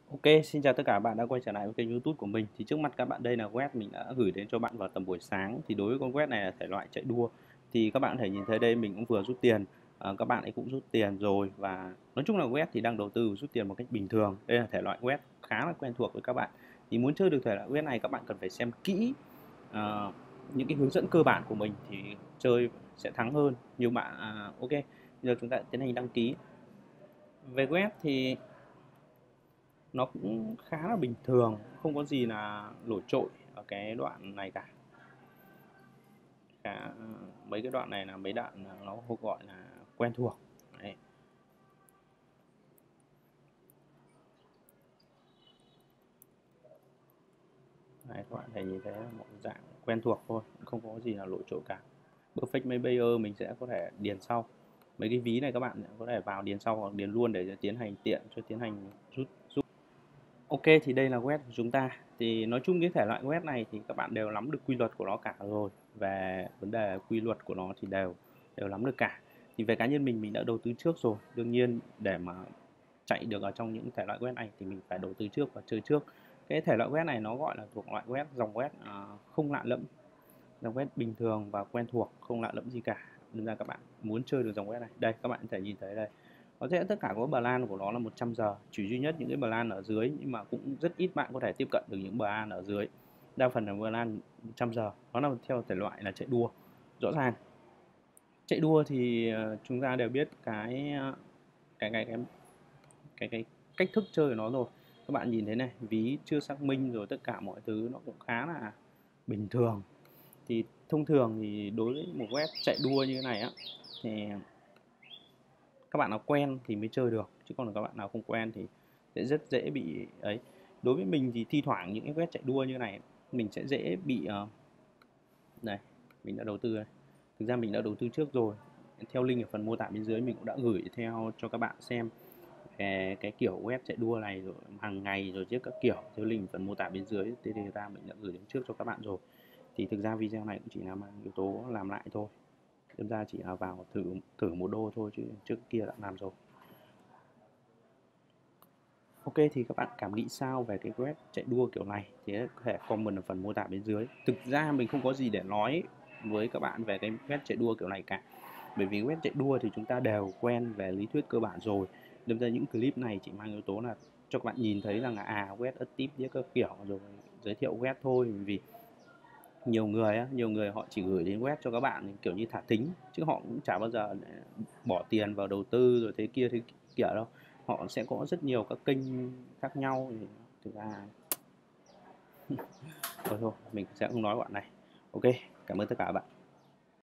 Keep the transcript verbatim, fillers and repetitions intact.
Ok, xin chào tất cả các bạn đã quay trở lại với kênh YouTube của mình. Thì trước mặt các bạn đây là web mình đã gửi đến cho bạn vào tầm buổi sáng. Thì đối với con web này là thể loại chạy đua. Thì các bạn có thể nhìn thấy đây mình cũng vừa rút tiền, à, các bạn ấy cũng rút tiền rồi, và nói chung là web thì đang đầu tư rút tiền một cách bình thường. Đây là thể loại web khá là quen thuộc với các bạn. Thì muốn chơi được thể loại web này các bạn cần phải xem kỹ à, những cái hướng dẫn cơ bản của mình thì chơi sẽ thắng hơn. Nhiều bạn à, ok, bây giờ chúng ta tiến hành đăng ký. Về web thì nó cũng khá là bình thường, không có gì là nổi trội ở cái đoạn này cả. Khá, mấy cái đoạn này là mấy đoạn nó gọi là quen thuộc. Đấy. Đấy, các bạn thấy nhìn thấy một dạng quen thuộc thôi, không có gì là nổi trội cả. Perfect May Buyer mình sẽ có thể điền sau. Mấy cái ví này các bạn có thể vào điền sau hoặc điền luôn để tiến hành tiện cho tiến hành rút rút. Ok, thì đây là web của chúng ta. Thì nói chung cái thể loại web này thì các bạn đều nắm được quy luật của nó cả rồi. Về vấn đề quy luật của nó thì đều đều nắm được cả. Thì về cá nhân mình mình đã đầu tư trước rồi. Đương nhiên để mà chạy được ở trong những thể loại web này thì mình phải đầu tư trước và chơi trước. Cái thể loại web này nó gọi là thuộc loại web dòng web à, không lạ lẫm, dòng web bình thường và quen thuộc, không lạ lẫm gì cả. Nên ra các bạn muốn chơi được dòng web này, đây các bạn có thể nhìn thấy đây. Nó sẽ tất cả có plan của nó là một trăm giờ, chỉ duy nhất những cái plan ở dưới, nhưng mà cũng rất ít bạn có thể tiếp cận được những plan ở dưới. Đa phần là plan một trăm giờ, nó là theo thể loại là chạy đua. Rõ ràng chạy đua thì ờ, chúng ta đều biết cái ờ, cái cái cái cái, cái cách thức chơi của nó rồi. Các bạn nhìn thấy này, ví chưa xác minh rồi, tất cả mọi thứ nó cũng khá là bình thường. Thì thông thường thì đối với một web chạy đua như thế này á, thì các bạn nào quen thì mới chơi được, chứ còn các bạn nào không quen thì sẽ rất dễ bị ấy. Đối với mình thì thi thoảng những cái web chạy đua như này mình sẽ dễ bị uh, này, mình đã đầu tư này. Thực ra mình đã đầu tư trước rồi, theo link ở phần mô tả bên dưới mình cũng đã gửi theo cho các bạn xem về cái kiểu web chạy đua này rồi hàng ngày rồi chứ các kiểu, theo link phần mô tả bên dưới. Thế thì ra mình đã gửi đến trước cho các bạn rồi. Thì thực ra video này cũng chỉ là mang yếu tố làm lại thôi, thực ra chỉ là vào thử thử một đô thôi, chứ trước kia đã làm rồi. Ok, thì các bạn cảm nghĩ sao về cái web chạy đua kiểu này thì có thể comment ở phần mô tả bên dưới. Thực ra mình không có gì để nói với các bạn về cái web chạy đua kiểu này cả, bởi vì web chạy đua thì chúng ta đều quen về lý thuyết cơ bản rồi. Đâm ra những clip này chỉ mang yếu tố là cho các bạn nhìn thấy rằng là à web up tip với các kiểu rồi giới thiệu web thôi. Vì nhiều người á, nhiều người họ chỉ gửi đến web cho các bạn kiểu như thả thính, chứ họ cũng chả bao giờ bỏ tiền vào đầu tư rồi thế kia thế kiểu đâu. Họ sẽ có rất nhiều các kênh khác nhau, thì thực ra thôi thôi mình sẽ không nói bạn này. Ok, cảm ơn tất cả các bạn.